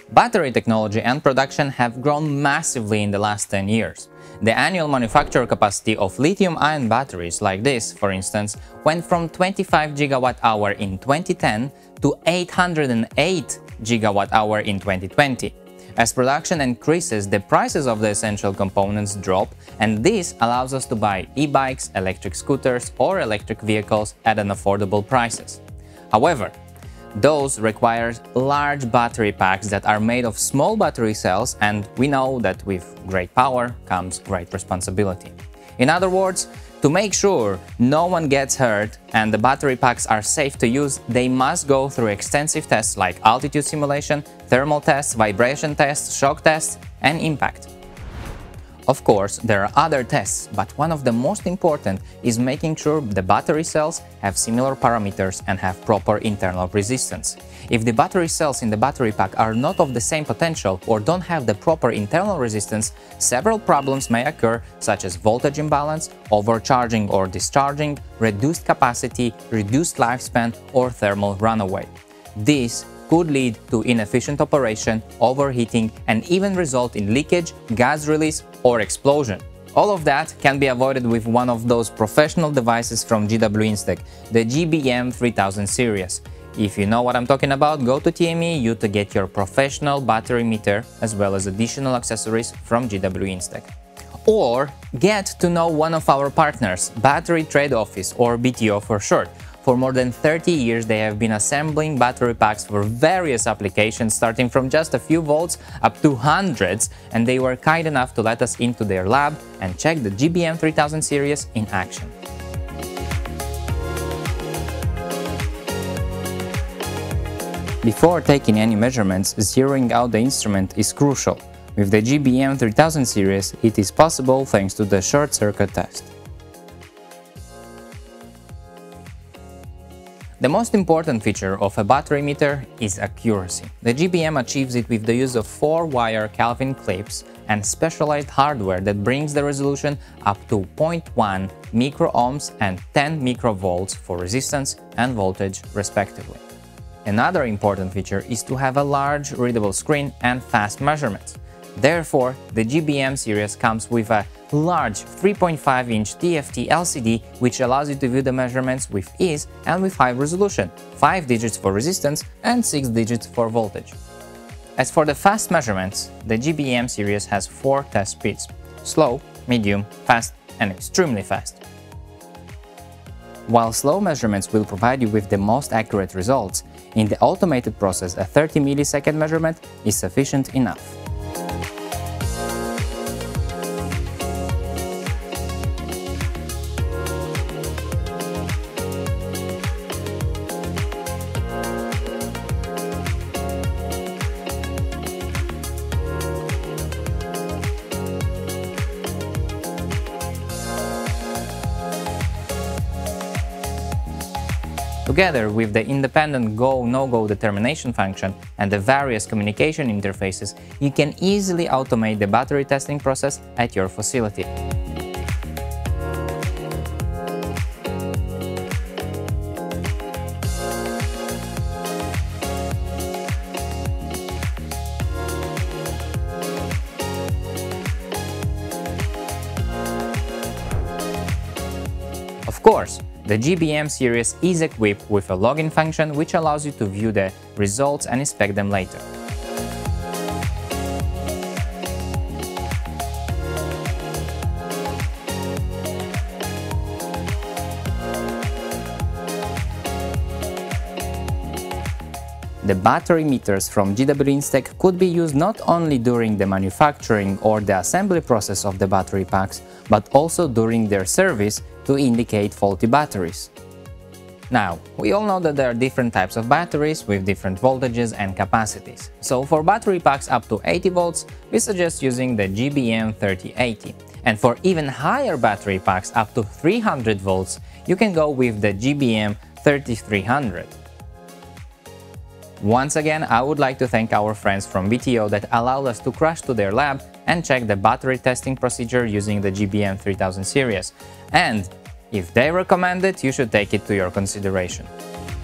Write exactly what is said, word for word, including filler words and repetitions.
Battery technology and production have grown massively in the last ten years. The annual manufacture capacity of lithium-ion batteries like this, for instance, went from twenty-five gigawatt hour in twenty ten to eight hundred eight gigawatt hour in twenty twenty. As production increases, the prices of the essential components drop, and this allows us to buy e-bikes, electric scooters, or electric vehicles at an affordable prices. However, those require large battery packs that are made of small battery cells, and we know that with great power comes great responsibility. In other words, to make sure no one gets hurt and the battery packs are safe to use, they must go through extensive tests like altitude simulation, thermal tests, vibration tests, shock tests, and impact. Of course, there are other tests, but one of the most important is making sure the battery cells have similar parameters and have proper internal resistance. If the battery cells in the battery pack are not of the same potential or don't have the proper internal resistance, several problems may occur, such as voltage imbalance, overcharging or discharging, reduced capacity, reduced lifespan, or thermal runaway. This could lead to inefficient operation, overheating, and even result in leakage, gas release, or explosion. All of that can be avoided with one of those professional devices from G W Instek, the G B M three thousand series. If you know what I'm talking about, go to T M E U to get your professional battery meter as well as additional accessories from G W Instek. Or get to know one of our partners, Battery Trade Office, or B T O for short. For more than thirty years, they have been assembling battery packs for various applications, starting from just a few volts up to hundreds, and they were kind enough to let us into their lab and check the G B M three thousand series in action. Before taking any measurements, zeroing out the instrument is crucial. With the G B M three thousand series, it is possible thanks to the short circuit test. The most important feature of a battery meter is accuracy. The G B M achieves it with the use of four wire Kelvin clips and specialized hardware that brings the resolution up to zero point one microohms and ten microvolts for resistance and voltage respectively. Another important feature is to have a large readable screen and fast measurements. Therefore, the G B M series comes with a large three point five inch T F T L C D, which allows you to view the measurements with ease and with high resolution, five digits for resistance and six digits for voltage. As for the fast measurements, the G B M series has four test speeds: slow, medium, fast, and extremely fast. While slow measurements will provide you with the most accurate results, in the automated process a thirty millisecond measurement is sufficient enough. Together with the independent go no go determination function and the various communication interfaces, you can easily automate the battery testing process at your facility. Of course, the G B M series is equipped with a login function which allows you to view the results and inspect them later. The battery meters from G W Instek could be used not only during the manufacturing or the assembly process of the battery packs, but also during their service to indicate faulty batteries. Now, we all know that there are different types of batteries with different voltages and capacities. So for battery packs up to eighty volts, we suggest using the G B M thirty eighty. And for even higher battery packs up to three hundred volts, you can go with the G B M thirty-three hundred. Once again, I would like to thank our friends from B T O that allowed us to crash to their lab and check the battery testing procedure using the G B M three thousand series. And if they recommend it, you should take it to your consideration.